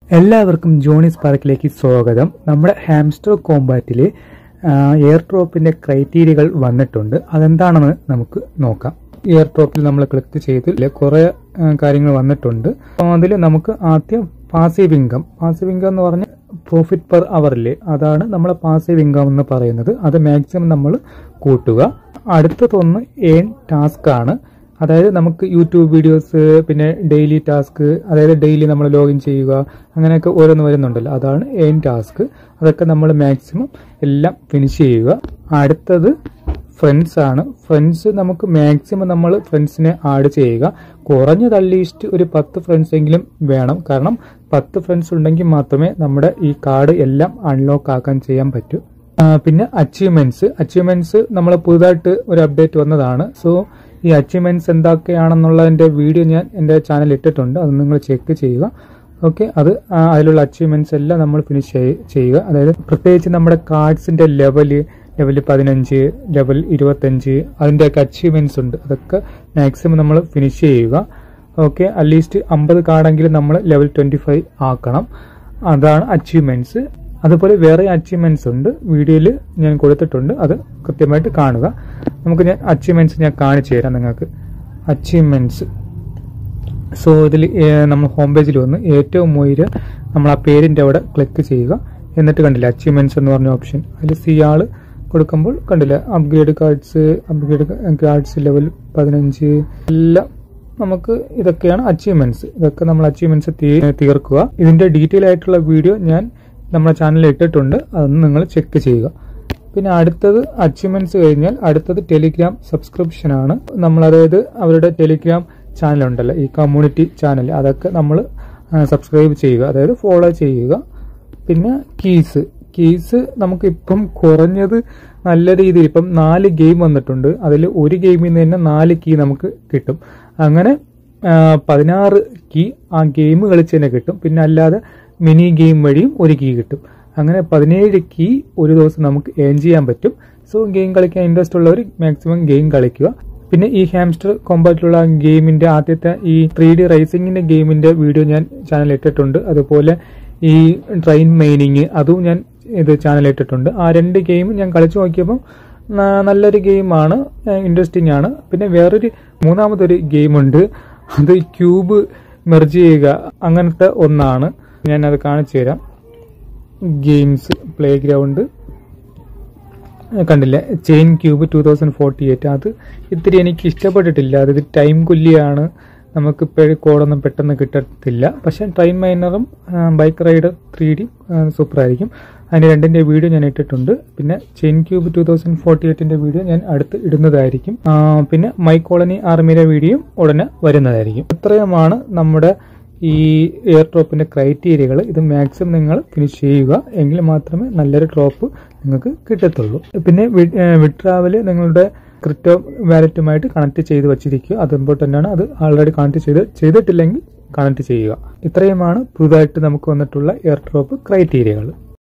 എല്ലാവർക്കും ജോണി സ്പാർക്കിലേക്ക് സ്വാഗതം. നമ്മുടെ ഹാംസ്റ്റർ കോമ്പാറ്റിൽ എയർ ഡ്രോപ്പിന്റെ ക്രൈറ്റീരിയകൾ വന്നിട്ടുണ്ട്. അതെന്താണെന്ന് നമുക്ക് നോക്കാം. എയർ ഡ്രോപ്പിൽ നമ്മൾ ക്ലിക്ക് ചെയ്ത് കുറെ കാര്യങ്ങൾ വന്നിട്ടുണ്ട്. അതിൽ നമുക്ക് ആദ്യം പാസീവ് ഇൻകം എന്ന് പറഞ്ഞാൽ പ്രോഫിറ്റ് പെർ അവറിൽ, അതാണ് നമ്മളെ പാസീവ് ഇൻകം എന്ന് പറയുന്നത്. അത് മാക്സിമം നമ്മൾ കൂട്ടുക. അടുത്തതൊന്ന് ഏൺ ടാസ്ക് ആണ്. അതായത് നമുക്ക് യൂട്യൂബ് വീഡിയോസ്, പിന്നെ ഡെയിലി ടാസ്ക്, അതായത് ഡെയിലി നമ്മൾ ലോഗിൻ ചെയ്യുക, അങ്ങനെയൊക്കെ ഓരോന്ന് വരുന്നുണ്ടല്ലോ, അതാണ് ഏൺ ടാസ്ക്. അതൊക്കെ നമ്മൾ മാക്സിമം എല്ലാം ഫിനിഷ് ചെയ്യുക. അടുത്തത് ഫ്രണ്ട്സ് ആണ്. ഫ്രണ്ട്സ് നമുക്ക് മാക്സിമം നമ്മൾ ഫ്രണ്ട്സിനെ ആഡ് ചെയ്യുക. കുറഞ്ഞത് അറ്റ്ലീസ്റ്റ് ഒരു 10 ഫ്രണ്ട്സ് എങ്കിലും വേണം. കാരണം 10 ഫ്രണ്ട്സ് ഉണ്ടെങ്കിൽ മാത്രമേ നമ്മുടെ ഈ കാർഡ് എല്ലാം അൺലോക്ക് ആക്കാൻ ചെയ്യാൻ പറ്റൂ. പിന്നെ അച്ചീവ്മെന്റ്സ് നമ്മൾ പുതുതായിട്ട് ഒരു അപ്ഡേറ്റ് വന്നതാണ്. സോ ഈ അച്ചീവ്മെന്റ്സ് എന്തൊക്കെയാണെന്നുള്ളതിന്റെ വീഡിയോ ഞാൻ എൻ്റെ ചാനൽ ഇട്ടിട്ടുണ്ട്. അത് നിങ്ങൾ ചെക്ക് ചെയ്യുക. ഓക്കെ, അതിലുള്ള അച്ചീവ്മെന്റ്സ് എല്ലാം നമ്മൾ ഫിനിഷ് ചെയ്യുക. അതായത് പ്രത്യേകിച്ച് നമ്മുടെ കാർഡ്സിന്റെ ലെവൽ 15, ലെവൽ 25, അതിൻ്റെയൊക്കെ അച്ചീവ്മെന്റ്സ് ഉണ്ട്. അതൊക്കെ മാക്സിമം നമ്മൾ ഫിനിഷ് ചെയ്യുക. ഓക്കെ, അറ്റ്ലീസ്റ്റ് 50 കാർഡെങ്കിലും നമ്മൾ ലെവൽ 25 ആക്കണം. അതാണ് അച്ചീവ്മെന്റ്സ്. അതുപോലെ വേറെ അച്ചീവ്മെന്റ്സ് ഉണ്ട്, വീഡിയോയിൽ ഞാൻ കൊടുത്തിട്ടുണ്ട്. അത് കൃത്യമായിട്ട് കാണുക. നമുക്ക് അച്ചീവ്മെന്റ്സ് ഞാൻ കാണിച്ചു തരാം നിങ്ങൾക്ക്. അച്ചീവ്മെന്റ്സ്, സോ ഇതിൽ നമ്മൾ ഹോം പേജിൽ വന്ന് ഏറ്റവും മുകളിൽ നമ്മൾ ആ പേരിന്റെ അവിടെ ക്ലിക്ക് ചെയ്യുക. എന്നിട്ട് കണ്ടില്ല അച്ചീവ്മെന്റ്സ് എന്ന് പറഞ്ഞ ഓപ്ഷൻ, അതിൽ സിയാൾ കൊടുക്കുമ്പോൾ കണ്ടില്ല അപ്ഗ്രേഡ് കാർഡ്സ് ലെവൽ 15 എല്ലാം നമുക്ക് ഇതൊക്കെയാണ് അച്ചീവ്മെന്റ്സ്. ഇതൊക്കെ നമ്മൾ അച്ചീവ്മെന്റ്സ് തീർക്കുക. ഇതിന്റെ ഡീറ്റെയിൽ ആയിട്ടുള്ള വീഡിയോ ഞാൻ നമ്മുടെ ചാനലിൽ ഇട്ടിട്ടുണ്ട്. അതൊന്ന് നിങ്ങൾ ചെക്ക് ചെയ്യുക. പിന്നെ അടുത്തത് അച്ചീവ്മെന്റ്സ് കഴിഞ്ഞാൽ അടുത്തത് ടെലിഗ്രാം സബ്സ്ക്രിപ്ഷൻ ആണ്. നമ്മൾ അതായത് അവരുടെ ടെലിഗ്രാം ചാനൽ ഉണ്ടല്ലോ, ഈ കമ്മ്യൂണിറ്റി ചാനൽ, അതൊക്കെ നമ്മൾ സബ്സ്ക്രൈബ് ചെയ്യുക, അതായത് ഫോളോ ചെയ്യുക. പിന്നെ കീസ് നമുക്ക് ഇപ്പം കുറഞ്ഞത് നല്ല രീതിയിൽ ഇപ്പം 4 ഗെയിം വന്നിട്ടുണ്ട്. അതിൽ ഒരു ഗെയിമിൽ നിന്ന് തന്നെ 4 കീ നമുക്ക് കിട്ടും. അങ്ങനെ 16 കീ ആ ഗെയിം കളിച്ച് തന്നെ കിട്ടും. പിന്നെ അല്ലാതെ മിനി ഗെയിം വഴിയും ഒരു കീ കിട്ടും. അങ്ങനെ 17 കീ ഒരു ദിവസം നമുക്ക് ഏൺ ചെയ്യാൻ പറ്റും. സോ ഗെയിം കളിക്കാൻ ഇൻട്രസ്റ്റ് ഉള്ളവർ മാക്സിമം ഗെയിം കളിക്കുക. പിന്നെ ഈ ഹാംസ്റ്റർ കോമ്പാറ്റിലുള്ള ഗെയിമിന്റെ ആദ്യത്തെ ഈ 3D റേസിംഗിന്റെ ഗെയിമിന്റെ വീഡിയോ ഞാൻ ചാനൽ ഇട്ടിട്ടുണ്ട്. അതുപോലെ ഈ ട്രെയിൻ മൈനിങ് അതും ഞാൻ ഇത് ചാനൽ ഇട്ടിട്ടുണ്ട്. ആ 2 ഗെയിം ഞാൻ കളിച്ചു നോക്കിയപ്പോൾ നല്ലൊരു ഗെയിമാണ്, ഇൻട്രസ്റ്റിംഗ് ആണ്. പിന്നെ വേറൊരു മൂന്നാമതൊരു ഗെയിമുണ്ട്, അത് ക്യൂബ് മെർജ് ചെയ്യുക, അങ്ങനത്തെ ഒന്നാണ്. ഞാനത് കാണിച്ചു തരാം. ഗെയിംസ് പ്ലേ ഗ്രൗണ്ട് കണ്ടില്ലേ, ചെയിൻ ക്യൂബ് 2048. അത് ഇത്തിരി എനിക്ക് ഇഷ്ടപ്പെട്ടിട്ടില്ല. അത് ടൈം കൊല്ലിയാണ്, നമുക്ക് കോഡൊന്നും പെട്ടെന്ന് കിട്ടത്തില്ല. പക്ഷെ ട്രെയിൻ മൈനറും ബൈക്ക് റൈഡർ 3D സൂപ്പർ ആയിരിക്കും. അതിന്റെ 2ന്റെ വീഡിയോ ഞാൻ ഇട്ടിട്ടുണ്ട്. പിന്നെ ചെയിൻ ക്യൂബ് 2048ന്റെ വീഡിയോ ഞാൻ അടുത്ത് ഇടുന്നതായിരിക്കും. പിന്നെ മൈ കോളനി ആർമിയുടെ വീഡിയോ ഉടനെ വരുന്നതായിരിക്കും. ഇത്രയുമാണ് നമ്മുടെ ഈ എയർ ഡ്രോപ്പിന്റെ ക്രൈറ്റീരിയകൾ. ഇത് മാക്സിമം നിങ്ങൾ ഫിനിഷ് ചെയ്യുക, എങ്കിൽ മാത്രമേ നല്ലൊരു ഡ്രോപ്പ് നിങ്ങൾക്ക് കിട്ടത്തുള്ളൂ. പിന്നെ വിഡ്രാവല് നിങ്ങളുടെ ക്രിപ്റ്റോ വാലറ്റുമായിട്ട് കണക്ട് ചെയ്ത് വെച്ചിരിക്കുക. അത് ഇമ്പോർട്ടന്റ് ആണ്. അത് ആൾറെഡി കണക്ട് ചെയ്തിട്ടില്ലെങ്കിൽ കണക്ട് ചെയ്യുക. ഇത്രയുമാണ് പുതുതായിട്ട് നമുക്ക് വന്നിട്ടുള്ള എയർ ഡ്രോപ്പ് ക്രൈറ്റീരിയകൾ.